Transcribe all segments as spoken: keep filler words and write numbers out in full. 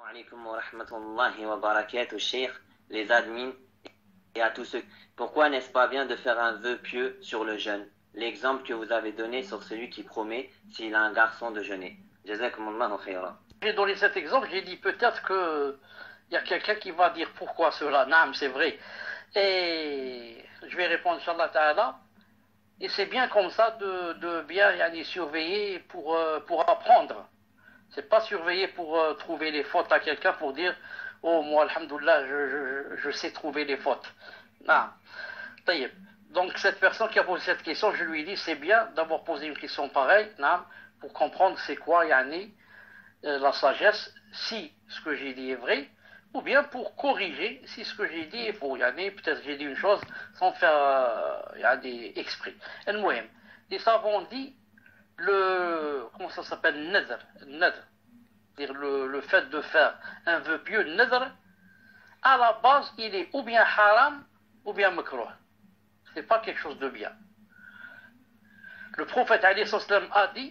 Alaykum wa rahmatullahi wa barakatuh, cheikh, les admins et à tous ceux. Pourquoi n'est-ce pas bien de faire un vœu pieux sur le jeûne? L'exemple que vous avez donné sur celui qui promet s'il a un garçon de jeûner. Jazakumullahu khayra. J'ai donné cet exemple, j'ai dit peut-être que il y a quelqu'un qui va dire pourquoi cela. Naam, c'est vrai. Et je vais répondre, Inch'Allah Ta'ala. Et c'est bien comme ça de, de bien yani, surveiller pour, euh, pour apprendre. C'est pas surveiller pour euh, trouver les fautes à quelqu'un pour dire oh moi alhamdoulilah je, je, je sais trouver les fautes. Non. Donc cette personne qui a posé cette question, je lui ai dit c'est bien d'avoir posé une question pareille, non, pour comprendre c'est quoi yani, euh, la sagesse, si ce que j'ai dit est vrai, ou bien pour corriger si ce que j'ai dit est faux. Yani, peut-être j'ai dit une chose sans faire euh, yani, exprès. Les savants ont dit le, comment ça s'appelle, nadr, nadr, c'est-à-dire le, le fait de faire un vœu pieux, nadr, à la base, il est ou bien haram, ou bien makruh. C'est pas quelque chose de bien. Le prophète alayhi salam a dit,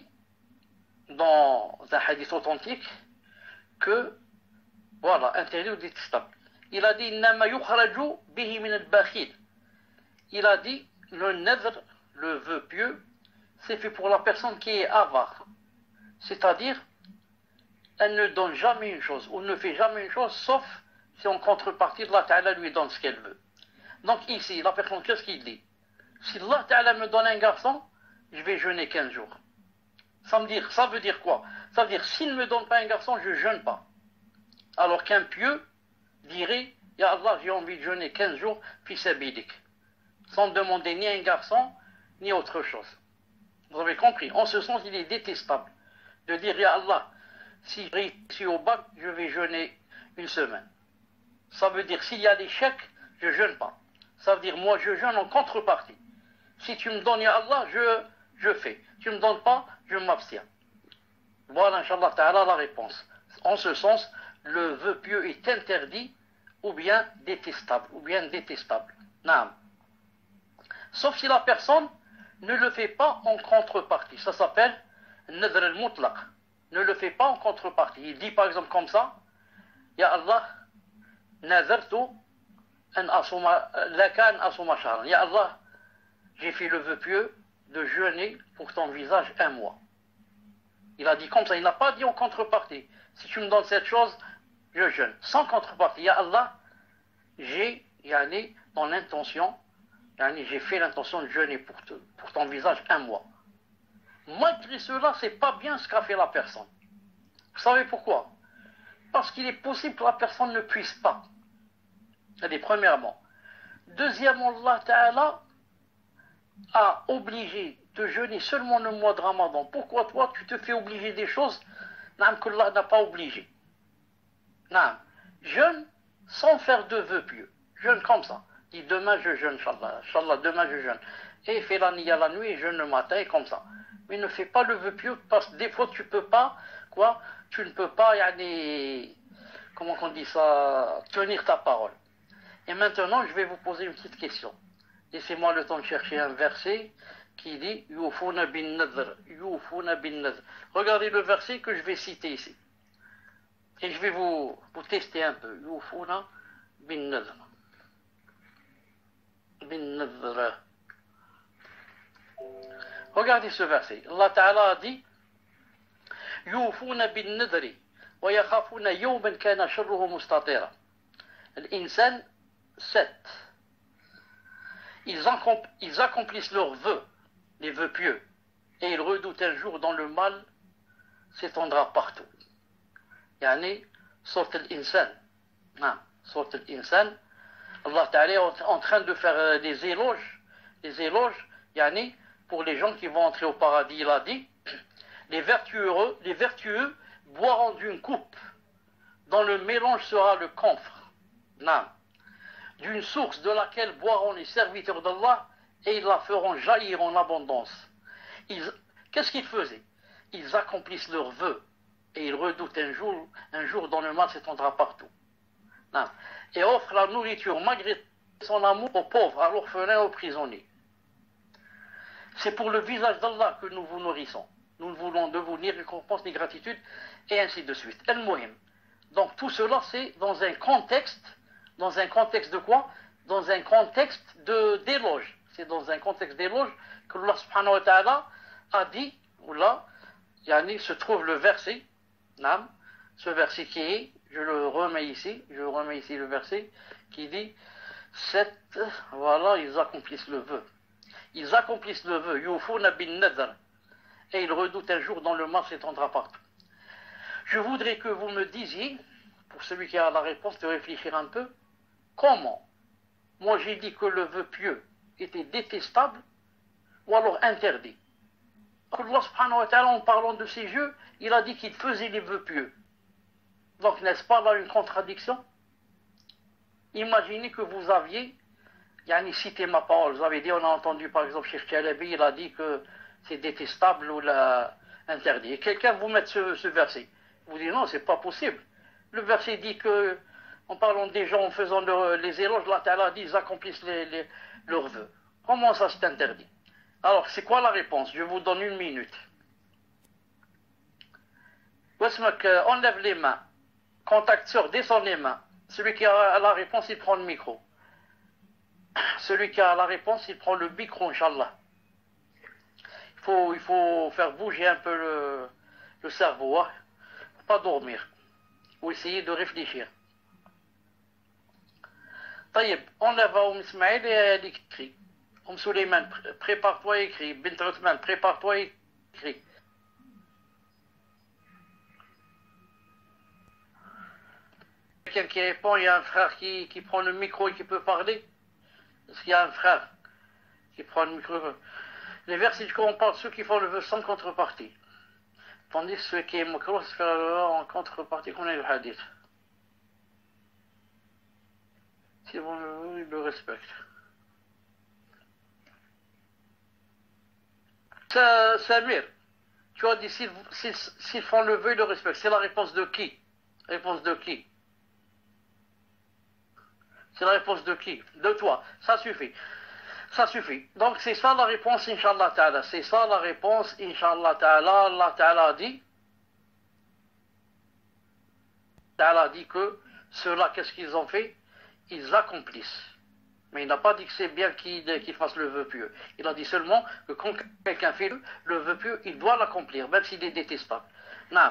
dans un hadith authentique, que, voilà, interdit ou détestable. Il a dit, nama yukhraju bihi min al-bakhil. Il a dit, le nadr, le vœu pieux, c'est fait pour la personne qui est avare. C'est-à-dire, elle ne donne jamais une chose, ou ne fait jamais une chose, sauf si en contrepartie, Allah Ta'ala lui donne ce qu'elle veut. Donc ici, la personne, qu'est-ce qu'il dit? Si Allah Ta'ala me donne un garçon, je vais jeûner quinze jours. Ça, me dire, ça veut dire quoi? Ça veut dire, s'il ne me donne pas un garçon, je ne jeûne pas. Alors qu'un pieux dirait, Ya Allah, j'ai envie de jeûner quinze jours, puis c'est bidik. Sans demander ni un garçon, ni autre chose. Vous avez compris? En ce sens, il est détestable de dire, Ya Allah, si je réussis au bac, je vais jeûner une semaine. Ça veut dire, s'il y a des chèques, je ne jeûne pas. Ça veut dire, moi, je jeûne en contrepartie. Si tu me donnes, Ya Allah, je, je fais. Tu ne me donnes pas, je m'abstiens. Voilà, Inch'Allah Ta'ala, la réponse. En ce sens, le vœu pieux est interdit, ou bien détestable, ou bien détestable. Naam. Sauf si la personne ne le fait pas en contrepartie. Ça s'appelle nadr al-mutlaq. Ne le fait pas en contrepartie. Il dit par exemple comme ça, Ya Allah, nazartu an asuma laka an asuma shahran. Ya Allah, j'ai fait le vœu pieux de jeûner pour ton visage un mois. Il a dit comme ça, il n'a pas dit en contrepartie. Si tu me donnes cette chose, je jeûne. Sans contrepartie. Ya Allah, j'ai yani, dans l'intention, yani, j'ai fait l'intention de jeûner pour, te, pour ton visage un mois. Malgré cela, c'est pas bien ce qu'a fait la personne. Vous savez pourquoi? Parce qu'il est possible que la personne ne puisse pas. C'est premièrement. Deuxièmement, Allah Ta'ala a obligé de jeûner seulement le mois de Ramadan. Pourquoi toi, tu te fais obliger des choses qu'Allah n'a pas obligé? Non. Jeûne sans faire de vœux pieux. Jeûne comme ça. Dis demain je jeûne, Inch'Allah. Inch'Allah, demain je jeûne. Et fais la niya la nuit et jeûne le matin et comme ça. Mais ne fais pas le vœu pieux parce que des fois tu peux pas, quoi, tu ne peux pas, yani, comment on dit ça, tenir ta parole. Et maintenant, je vais vous poser une petite question. Laissez-moi le temps de chercher un verset qui dit Yufuna bin nadr, Yufuna bin nadr. Regardez le verset que je vais citer ici. Et je vais vous, vous tester un peu. Yufuna bin nadr. Bin nadr. Regardez ce verset. Allah Ta'ala a dit Yufuna bin nadri wa yakhafuna yawman kana sharruhu mustatira. L'insan sept. Ils, ils accomplissent leurs vœux, les vœux pieux, et ils redoutent un jour dont le mal s'étendra partout. Yani, sort l'insan. Sort l'insan. Allah Ta'ala est en train de faire des éloges, des éloges, yani, pour les gens qui vont entrer au paradis. Il a dit, les vertueux, les vertueux boiront d'une coupe, dont le mélange sera le camphre. Non. D'une source de laquelle boiront les serviteurs d'Allah et ils la feront jaillir en abondance. Qu'est-ce qu'ils faisaient? Ils accomplissent leurs vœux et ils redoutent un jour, un jour dont le mal s'étendra partout. Non. Et offrent la nourriture malgré son amour aux pauvres, à l'orphelin, aux prisonniers. C'est pour le visage d'Allah que nous vous nourrissons. Nous ne voulons de vous ni récompense ni gratitude, et ainsi de suite. El-Muhim. Donc tout cela, c'est dans un contexte, dans un contexte de quoi? Dans un contexte de d'éloge. C'est dans un contexte d'éloge que Allah subhanahu wa ta'ala a dit, ou là, yani, se trouve le verset, nam, ce verset qui est, je le remets ici, je remets ici le verset, qui dit, cette, voilà, ils accomplissent le vœu. Ils accomplissent le vœu, yufuna bin nadr, et ils redoutent un jour dans le mal s'étendra partout. Je voudrais que vous me disiez, pour celui qui a la réponse, de réfléchir un peu, comment moi j'ai dit que le vœu pieux était détestable, ou alors interdit. Allah subhanahu wa ta'ala, en parlant de ces jeux, il a dit qu'il faisait les vœux pieux. Donc n'est-ce pas là une contradiction? Imaginez que vous aviez, yani, cité ma parole, vous avez dit, on a entendu par exemple Cheikh Chalabi, il a dit que c'est détestable ou la, interdit. Et quelqu'un vous met ce, ce verset. Vous dites non, c'est pas possible. Le verset dit que, en parlant des gens, en faisant le, les éloges, Allah Ta'ala dit ils accomplissent les, les, leurs vœux. Comment ça c'est interdit? Alors, c'est quoi la réponse? Je vous donne une minute. Enlève les mains. Contacteur, descend les mains. Celui qui a la réponse, il prend le micro. Celui qui a la réponse, il prend le micro, Inch'Allah. Il faut, il faut faire bouger un peu le, le cerveau, hein. Pas dormir. Ou essayer de réfléchir. Taïeb, enlève à Oum Ismaël et elle écrit. Oum Suleiman, prépare-toi et écris. Bint Othman, prépare-toi et écris. Quelqu'un qui répond, il y a un frère qui, qui prend le micro et qui peut parler. Est-ce qu'il y a un frère qui prend le micro? Les versets du Coran parlent de ceux qui font le vœu sans contrepartie. Tandis que ceux qui est makrouh, c'est faire le vœu en contrepartie qu'on a le hadith. Si bon le vœu, il le respecte. Samir, tu as dit s'ils s'ils, s'ils font le vœu, ils le respectent. C'est la réponse de qui? Réponse de qui? C'est la réponse de qui? De toi. Ça suffit. Ça suffit. Donc c'est ça la réponse, Inch'Allah Ta'ala. C'est ça la réponse, Inch'Allah Ta'ala. Allah Ta'ala dit, Ta'ala dit que ceux-là, qu'est-ce qu'ils ont fait? Ils accomplissent. Mais il n'a pas dit que c'est bien qu'ils qu'ils fassent le vœu pieux. Il a dit seulement que quand quelqu'un fait le, le vœu pieux, il doit l'accomplir, même s'il est détestable. Non.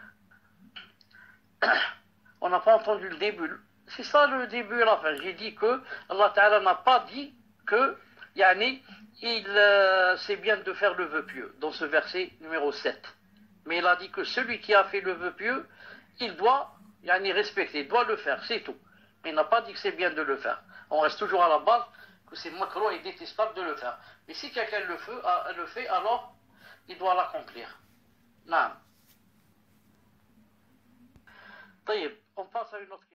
On n'a pas entendu le début. C'est ça le début et la fin. J'ai dit que Allah Ta'ala n'a pas dit que, yani, il, euh, c'est bien de faire le vœu pieux, dans ce verset numéro sept. Mais il a dit que celui qui a fait le vœu pieux, il doit, yani, respecter, il doit le faire, c'est tout. Mais il n'a pas dit que c'est bien de le faire. On reste toujours à la base que c'est makrouh et détestable de le faire. Mais si quelqu'un le fait, le fait, alors il doit l'accomplir. Non. On passe à une autre question.